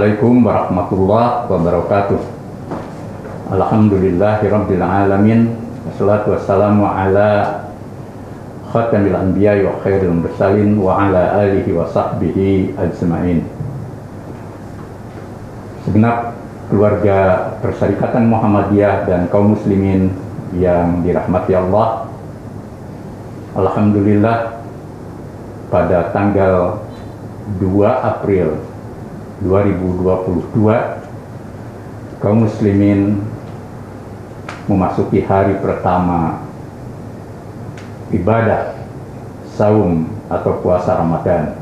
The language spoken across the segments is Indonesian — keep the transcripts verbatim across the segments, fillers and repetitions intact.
Assalamualaikum warahmatullahi wabarakatuh. Alhamdulillahirabbil alamin. Wassalatu wassalamu ala khatamil anbiya'i wa khairil mursalin wa ala alihi wa sahbihi ajma'in. Segenap keluarga Persyarikatan Muhammadiyah dan kaum muslimin yang dirahmati Allah, alhamdulillah pada tanggal dua April dua ribu dua puluh dua kaum muslimin memasuki hari pertama ibadah saum atau puasa Ramadan.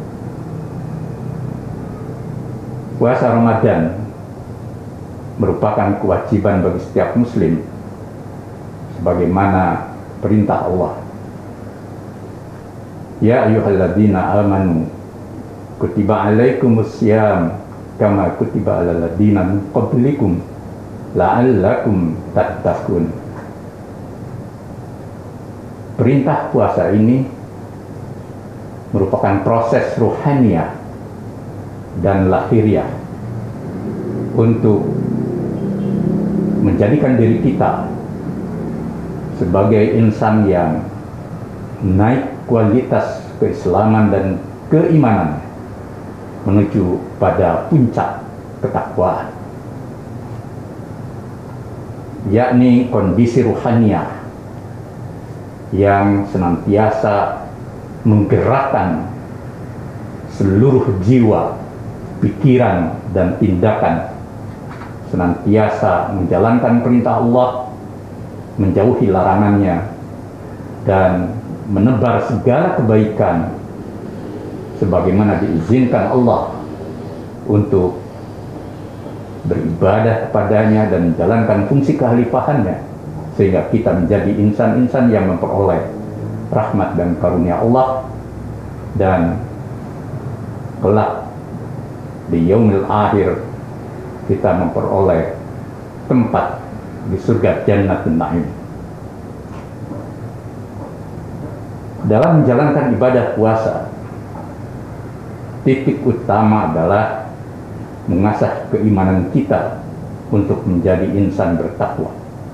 Puasa Ramadan merupakan kewajiban bagi setiap muslim sebagaimana perintah Allah. Ya ayyuhalladzina amanu kutiba alaikumus syiyam kama kutiba alal ladzina min qablikum la'allakum tattaqun. Perintah puasa ini merupakan proses ruhaniyah dan lahiriah untuk menjadikan diri kita sebagai insan yang naik kualitas keislaman dan keimanan menuju pada puncak ketakwaan, yakni kondisi ruhaniyah yang senantiasa menggerakkan seluruh jiwa, pikiran, dan tindakan, senantiasa menjalankan perintah Allah, menjauhi larangannya, dan menebar segala kebaikan sebagaimana diizinkan Allah untuk beribadah kepadanya dan menjalankan fungsi kekhalifahannya, sehingga kita menjadi insan-insan yang memperoleh rahmat dan karunia Allah, dan kelak di yaumil akhir kita memperoleh tempat di surga Jannatul Na'im. Dalam menjalankan ibadah puasa, titik utama adalah mengasah keimanan kita untuk menjadi insan bertakwa.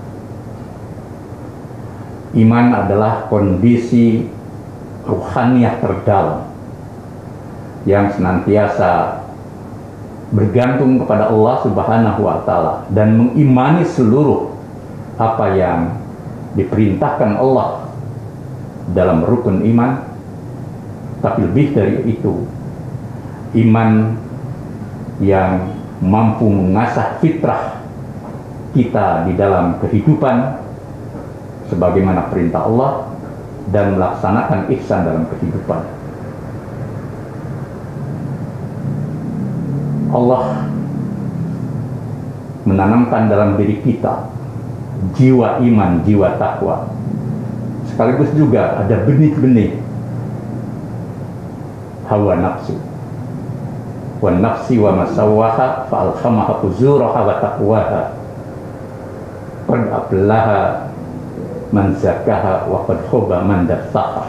Iman adalah kondisi ruhaniyah terdalam yang senantiasa bergantung kepada Allah Subhanahu wa Ta'ala dan mengimani seluruh apa yang diperintahkan Allah dalam rukun iman. Tapi lebih dari itu, iman yang mampu mengasah fitrah kita di dalam kehidupan sebagaimana perintah Allah dan melaksanakan ihsan dalam kehidupan. Allah menanamkan dalam diri kita jiwa iman, jiwa takwa. Sekaligus juga ada benih-benih hawa nafsu. Wa nafsi wa masawwaha fa alhamaha fujuraha wa taqwaha. Qad aflaha man zakkaha wa qad khaba man dassaha.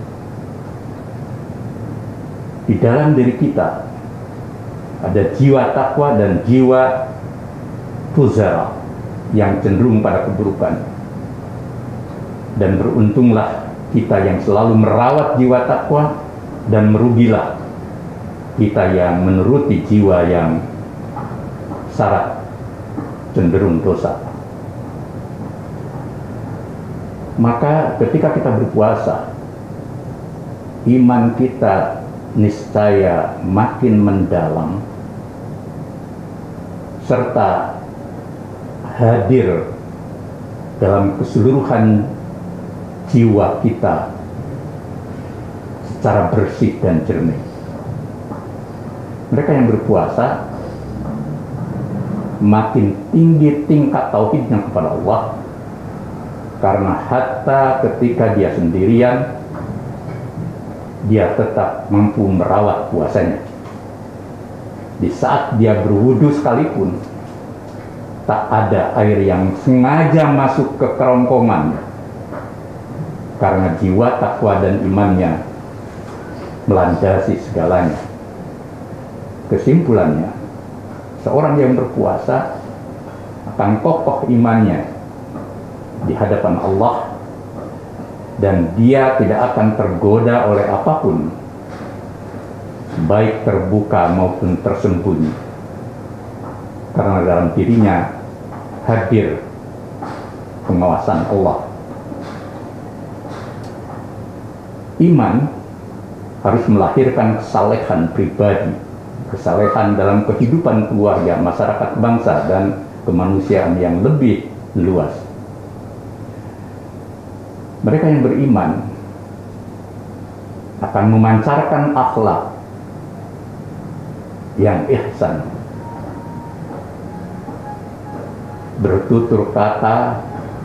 Di dalam diri kita ada jiwa takwa dan jiwa fuzara yang cenderung pada keburukan. Dan beruntunglah kita yang selalu merawat jiwa takwa, dan merugilah kita yang menuruti jiwa yang syarat cenderung dosa. Maka ketika kita berpuasa, iman kita niscaya makin mendalam serta hadir dalam keseluruhan jiwa kita secara bersih dan jernih. Mereka yang berpuasa makin tinggi tingkat tauhidnya kepada Allah, karena hatta ketika dia sendirian, dia tetap mampu merawat puasanya. Di saat dia berwudu sekalipun, tak ada air yang sengaja masuk ke kerongkongannya, karena jiwa takwa dan imannya melandasi segalanya. Kesimpulannya, seorang yang berpuasa akan kokoh imannya di hadapan Allah, dan dia tidak akan tergoda oleh apapun, baik terbuka maupun tersembunyi, karena dalam dirinya hadir pengawasan Allah. Iman harus melahirkan kesalehan pribadi, kesalehan dalam kehidupan keluarga, masyarakat, bangsa, dan kemanusiaan yang lebih luas. Mereka yang beriman akan memancarkan akhlak yang ihsan, bertutur kata,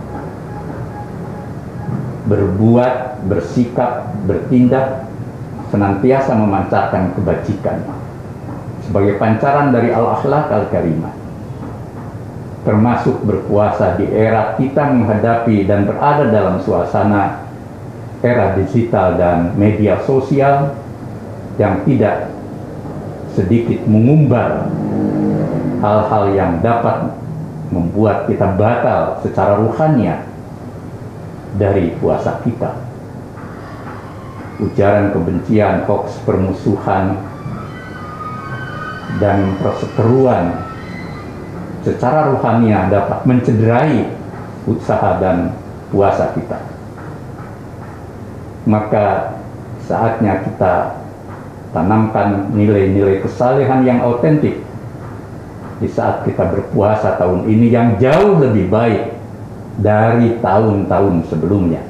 berbuat, bersikap, bertindak senantiasa memancarkan kebajikan sebagai pancaran dari al-akhlaq al-karimah. Termasuk berpuasa di era kita menghadapi dan berada dalam suasana era digital dan media sosial yang tidak sedikit mengumbar hal-hal yang dapat membuat kita batal secara ruhania dari puasa kita. Ujaran kebencian, hoax, permusuhan, dan perseteruan secara ruhania dapat mencederai usaha dan puasa kita. Maka saatnya kita tanamkan nilai-nilai kesalehan yang autentik di saat kita berpuasa tahun ini yang jauh lebih baik dari tahun-tahun sebelumnya.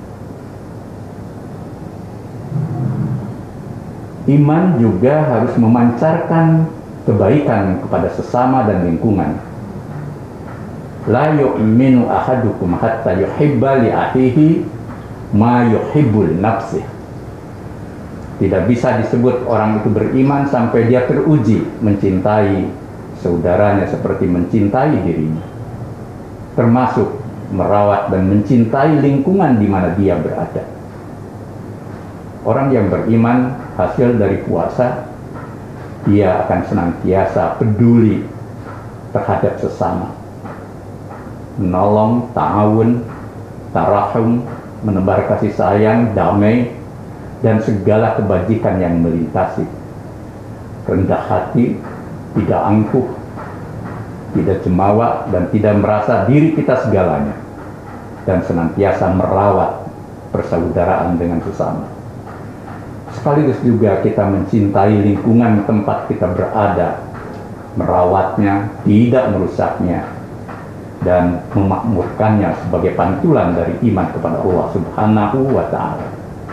Iman juga harus memancarkan kebaikan kepada sesama dan lingkungan. La yu'minu ahadukum hatta yuhibba li akhihi ma yuhibbul nafsih. Tidak bisa disebut orang itu beriman sampai dia teruji mencintai saudaranya seperti mencintai dirinya, termasuk merawat dan mencintai lingkungan di mana dia berada. Orang yang beriman hasil dari puasa, dia akan senantiasa peduli terhadap sesama, menolong, ta'awun, tarahum, menebar kasih sayang, damai, dan segala kebajikan yang melintasi. Rendah hati, tidak angkuh, tidak cemawak, dan tidak merasa diri kita segalanya, dan senantiasa merawat persaudaraan dengan sesama. Sekaligus juga kita mencintai lingkungan tempat kita berada, merawatnya, tidak merusaknya, dan memakmurkannya sebagai pantulan dari iman kepada Allah Subhanahu wa Ta'ala.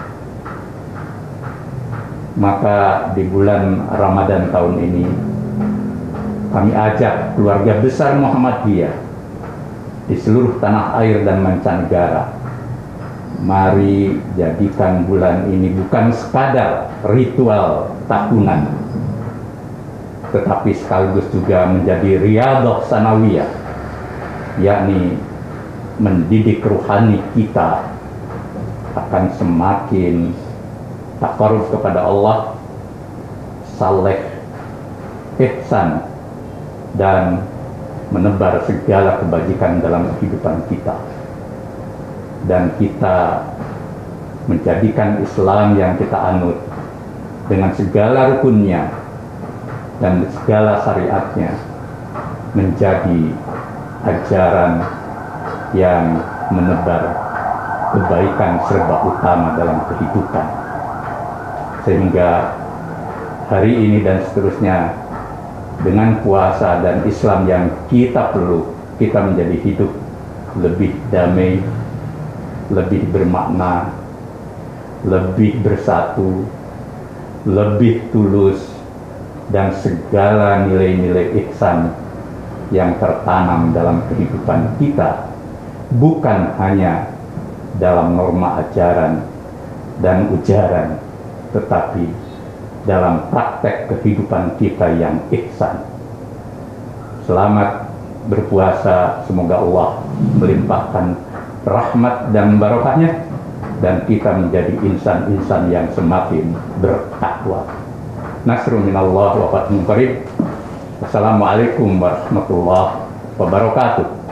Maka di bulan Ramadan tahun ini, kami ajak keluarga besar Muhammadiyah di seluruh tanah air dan mancanegara, mari jadikan bulan ini bukan sekadar ritual tahunan, tetapi sekaligus juga menjadi riyadhah sanawiyah, yakni mendidik ruhani kita akan semakin taqarrub kepada Allah, saleh, ihsan, dan menebar segala kebajikan dalam kehidupan kita. Dan kita menjadikan Islam yang kita anut dengan segala rukunnya dan segala syariatnya menjadi ajaran yang menebar kebaikan serba utama dalam kehidupan, sehingga hari ini dan seterusnya dengan puasa dan Islam yang kita perlu, kita menjadi hidup lebih damai, lebih bermakna, lebih bersatu, lebih tulus, dan segala nilai-nilai ihsan yang tertanam dalam kehidupan kita, bukan hanya dalam norma ajaran dan ujaran, tetapi dalam praktek kehidupan kita yang ihsan. Selamat berpuasa, semoga Allah melimpahkan rahmat dan barokahnya, dan kita menjadi insan-insan yang semakin bertakwa. Nasrun minallah wa fathun qarib. Wassalamualaikum warahmatullahi wabarakatuh.